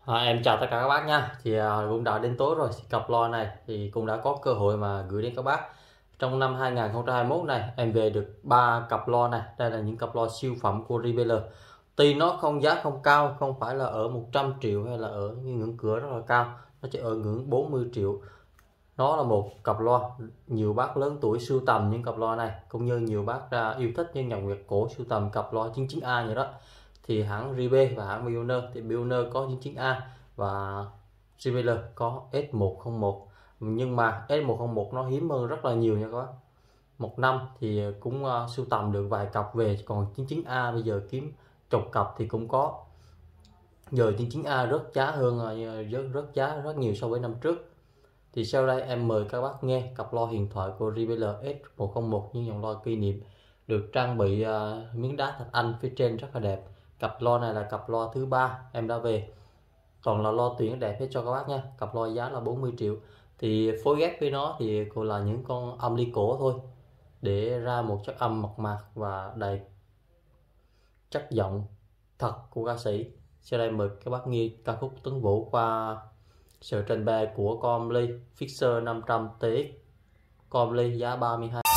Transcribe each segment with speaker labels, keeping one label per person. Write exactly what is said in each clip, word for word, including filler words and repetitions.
Speaker 1: À, em chào tất cả các bác nha. Thì à, cũng đã đến tối rồi. Cặp loa này thì cũng đã có cơ hội mà gửi đến các bác. Trong năm hai nghìn không trăm hai mươi mốt này em về được ba cặp loa này. Đây là những cặp loa siêu phẩm của Revealer. Tuy nó không giá không cao, không phải là ở một trăm triệu hay là ở ngưỡng cửa rất là cao, nó chỉ ở ngưỡng bốn mươi triệu. Nó là một cặp loa nhiều bác lớn tuổi sưu tầm những cặp loa này, cũng như nhiều bác ra yêu thích những dòng nhạc cổ sưu tầm cặp loa chín chín A như đó. Thì hãng Ribe và hãng Pioneer, thì Pioneer có chín chín A và Revealer có S một không một, nhưng mà S một không một nó hiếm hơn rất là nhiều nha các bác. Một năm thì cũng uh, sưu tầm được vài cặp về, còn chín chín A bây giờ kiếm chục cặp thì cũng có. Giờ chín chín A rớt giá hơn, uh, rớt, rớt giá rất nhiều so với năm trước. Thì sau đây em mời các bác nghe cặp loa huyền thoại của Revealer S một không một, những dòng loa kỷ niệm, được trang bị uh, miếng đá thạch anh phía trên rất là đẹp. Cặp loa này là cặp loa thứ ba em đã về, toàn là loa tuyển đẹp hết cho các bác nha. Cặp loa giá là bốn mươi triệu. Thì phối ghép với nó thì còn là những con âm ly cổ thôi, để ra một chất âm mộc mạc và đầy chất giọng thật của ca sĩ. Sau đây mời các bác nghe ca khúc Tuấn Vũ qua sự trình bày của con ly Fixer năm trăm T X, con ly giá ba mươi hai.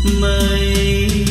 Speaker 2: mây